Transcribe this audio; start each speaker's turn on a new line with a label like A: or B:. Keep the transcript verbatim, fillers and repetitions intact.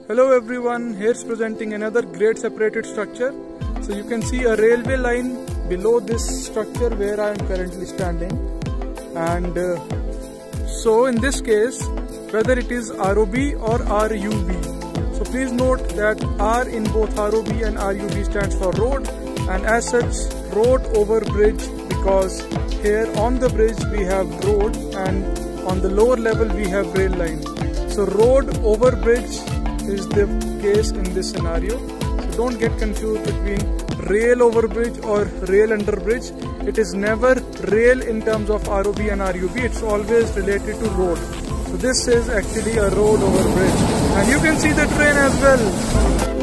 A: Hello everyone, here's presenting another great separated structure. So you can see a railway line below this structure where I am currently standing. And uh, so in this case, whether it is R O B or R U B. So please note that R in both R O B and R U B stands for road, and as such road over bridge, because here on the bridge we have road and on the lower level we have rail line. So road over bridge is the case in this scenario. So don't get confused between rail over bridge or rail under bridge. It is never rail in terms of R O B and R U B, it's always related to road. So this is actually a road over bridge, and you can see the train as well.